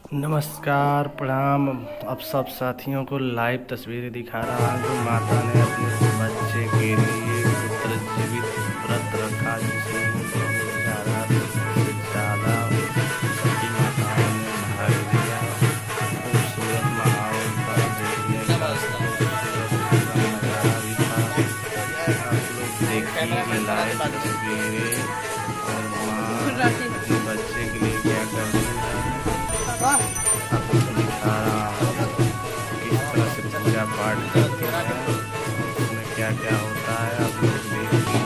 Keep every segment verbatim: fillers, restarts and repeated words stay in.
नमस्कार प्रणाम। अब सब साथियों को लाइव तस्वीरें दिखा रहा हूँ। माता ने अपने बच्चे के लिए पुत्र जीवित व्रत रखा, जिसमें बहुत ज़्यादा से ज़्यादा सती माताओं ने भाग लिया। खूबसूरत माहौल था, देखने का खूबसूरत नज़ारा भी था। आप लोग देखिए लाइव तस्वीरें और माँ अपने बच्चे के लिए क्या कर रही है। आपको दिखा रहा हूँ किस तरह से पूजा पाठ करते हैं, उसमें क्या क्या होता है, आप लोग देखिए।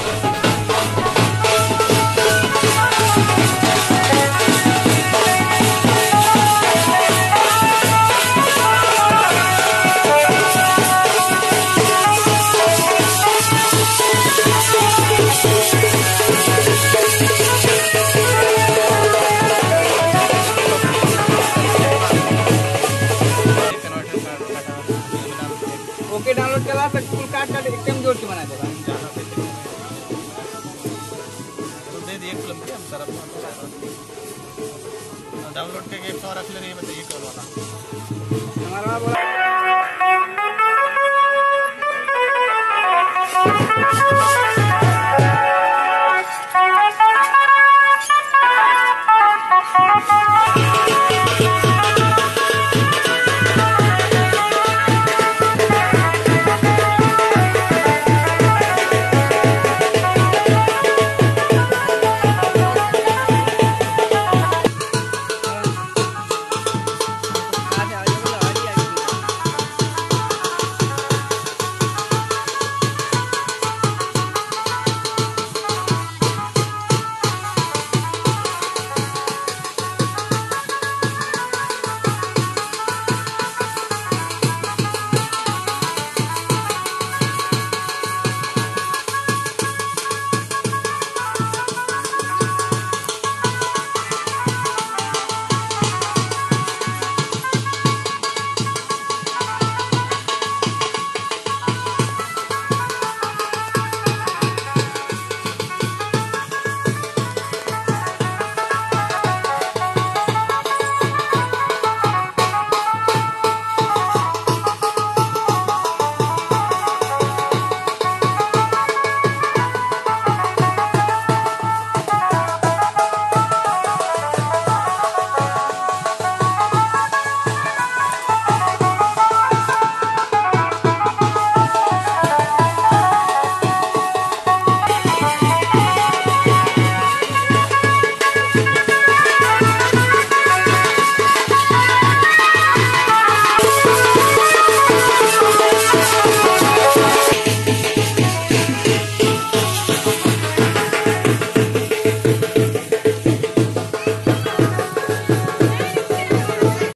ओके डाउनलोड करा फिर फुल काट काट एकदम जोड़ के बना देगा। तो दे दिए फिल्म के हम तरफ डाउनलोड करके एक सौ रख ले रही है, बताइए कौन वाला हमारा बोला